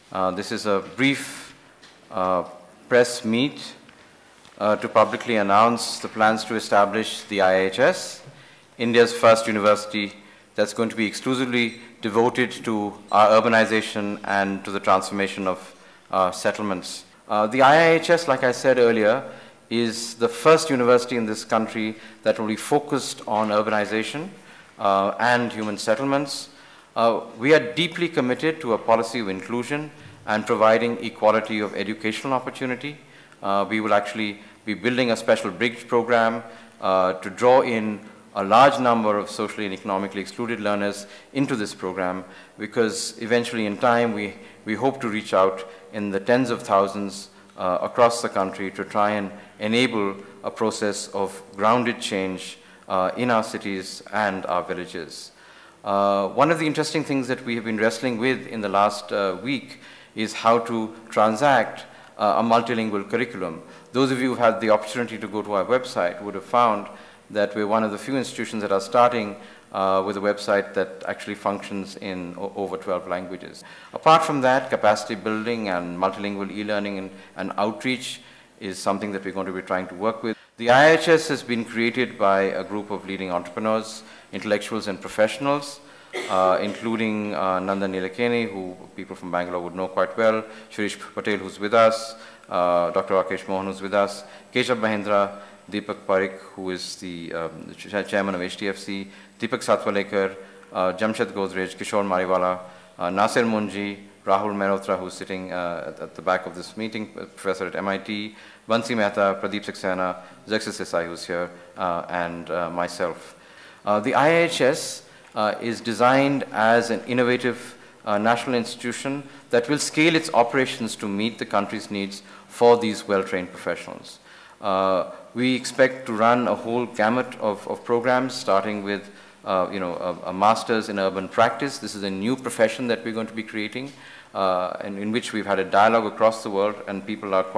This is a brief press meet to publicly announce the plans to establish the IIHS, India's first university that's going to be exclusively devoted to our urbanization and to the transformation of settlements. The IIHS, like I said earlier, is the first university in this country that will be focused on urbanization and human settlements. We are deeply committed to a policy of inclusion and providing equality of educational opportunity. We will actually be building a special bridge program to draw in a large number of socially and economically excluded learners into this program, because eventually in time we hope to reach out in the tens of thousands across the country to try and enable a process of grounded change in our cities and our villages. One of the interesting things that we have been wrestling with in the last week is how to transact a multilingual curriculum. Those of you who had the opportunity to go to our website would have found that we're one of the few institutions that are starting with a website that actually functions in over 12 languages. Apart from that, capacity building and multilingual e-learning and outreach is something that we're going to be trying to work with. The IIHS has been created by a group of leading entrepreneurs, intellectuals and professionals, including Nandan Nilekani, who people from Bangalore would know quite well, Shirish Patel, who's with us, Dr. Rakesh Mohan, who's with us, Keshav Mahindra, Deepak Parikh, who is the chairman of HDFC, Deepak Satwalekar, Jamshed Godrej, Kishore Mariwala, Nasir Munji, Rahul Mehrotra, who's sitting at the back of this meeting, professor at MIT, Bansi Mehta, Pradeep Saxena, Zaxis Desai, who's here, and myself. The IIHS is designed as an innovative national institution that will scale its operations to meet the country's needs for these well-trained professionals. We expect to run a whole gamut of programs, starting with a master's in urban practice. This is a new profession that we're going to be creating, and in which we've had a dialogue across the world, and people are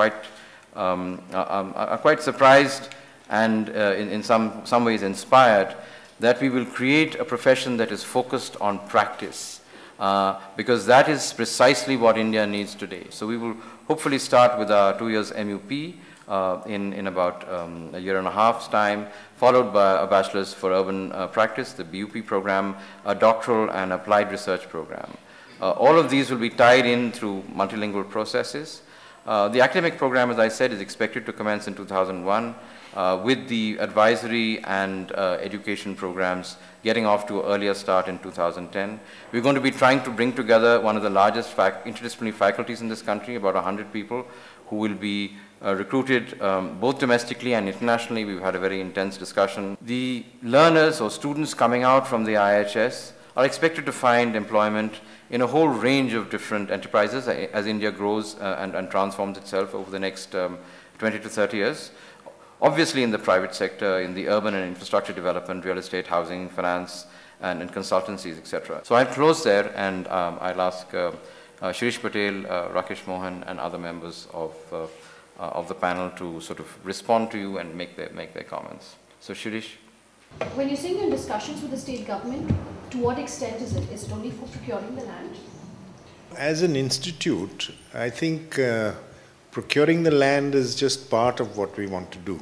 quite surprised and in some ways inspired that we will create a profession that is focused on practice, because that is precisely what India needs today. So we will hopefully start with our 2 years MUP in about a year and a half's time, followed by a bachelor's for urban practice, the BUP program, a doctoral and applied research program. All of these will be tied in through multilingual processes. The academic program, as I said, is expected to commence in 2001, with the advisory and education programs getting off to an earlier start in 2010. We're going to be trying to bring together one of the largest interdisciplinary faculties in this country, about 100 people, who will be recruited both domestically and internationally. We've had a very intense discussion. The learners or students coming out from the IIHS are expected to find employment in a whole range of different enterprises as India grows and transforms itself over the next 20 to 30 years. Obviously in the private sector, in the urban and infrastructure development, real estate, housing, finance, and consultancies, etc. So I'll close there, and I'll ask Shirish Patel, Rakesh Mohan, and other members of the panel to sort of respond to you and make their comments. So Shirish. When you're saying in discussions with the state government, to what extent is it? Is it only for procuring the land? As an institute, I think procuring the land is just part of what we want to do.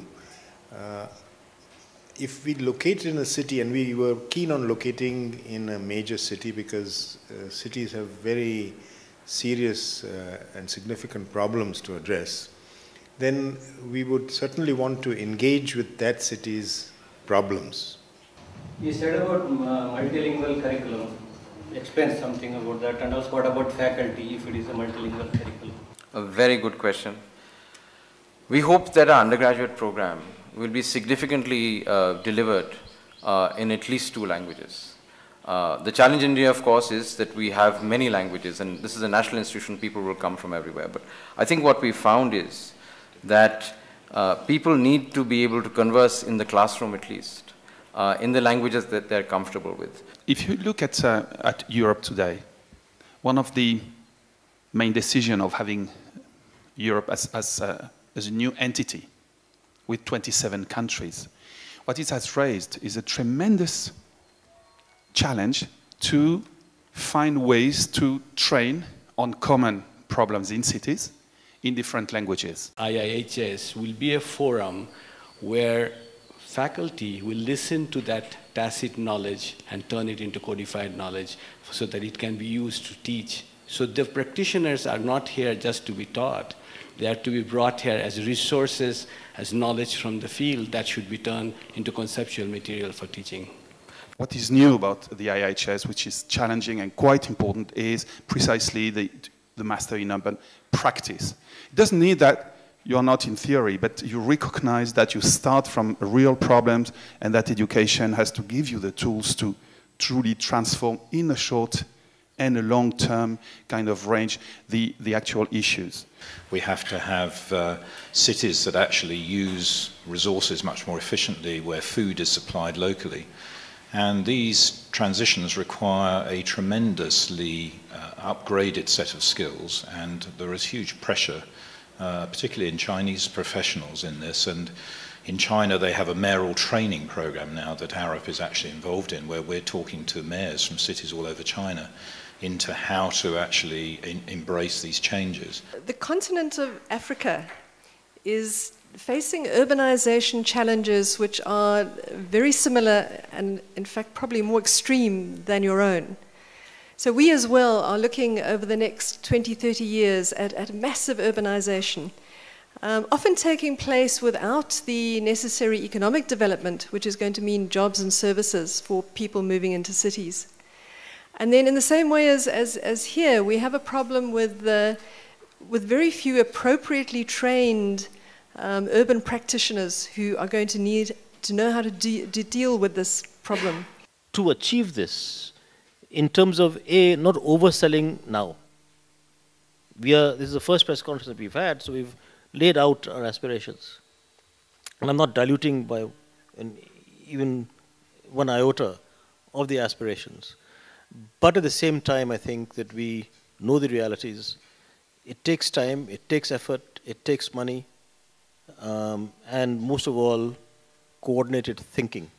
If we locate in a city, and we were keen on locating in a major city because cities have very serious and significant problems to address, then we would certainly want to engage with that city's problems. You said about multilingual curriculum. Explain something about that, and also what about faculty if it is a multilingual curriculum? A very good question. We hope that our undergraduate program will be significantly delivered in at least 2 languages. The challenge in India, of course, is that we have many languages, and this is a national institution, people will come from everywhere. But I think what we found is that people need to be able to converse in the classroom at least, in the languages that they're comfortable with. If you look at Europe today, one of the main decisions of having Europe as a new entity with 27 countries, what it has raised is a tremendous challenge to find ways to train on common problems in cities in different languages. IIHS will be a forum where faculty will listen to that tacit knowledge and turn it into codified knowledge so that it can be used to teach. So the practitioners are not here just to be taught. They are to be brought here as resources, as knowledge from the field that should be turned into conceptual material for teaching. What is new about the IIHS, which is challenging and quite important, is precisely the master in urban practice. It doesn't mean that you're not in theory, but you recognize that you start from real problems and that education has to give you the tools to truly transform in a short and a long-term kind of range the actual issues. We have to have cities that actually use resources much more efficiently, where food is supplied locally. And these transitions require a tremendously upgraded set of skills, and there is huge pressure, particularly in Chinese professionals in this. And in China, they have a mayoral training program now that Arab is actually involved in, where we're talking to mayors from cities all over China into how to actually embrace these changes. The continent of Africa is facing urbanization challenges which are very similar and in fact probably more extreme than your own. So we as well are looking over the next 20, 30 years at massive urbanization, often taking place without the necessary economic development, which is going to mean jobs and services for people moving into cities. And then in the same way as here, we have a problem with very few appropriately trained urban practitioners who are going to need to know how to deal with this problem. To achieve this, in terms of not overselling now. This is the first press conference that we've had, so we've laid out our aspirations. And I'm not diluting by even one iota of the aspirations. But at the same time, I think that we know the realities. It takes time, it takes effort, it takes money, and most of all, coordinated thinking.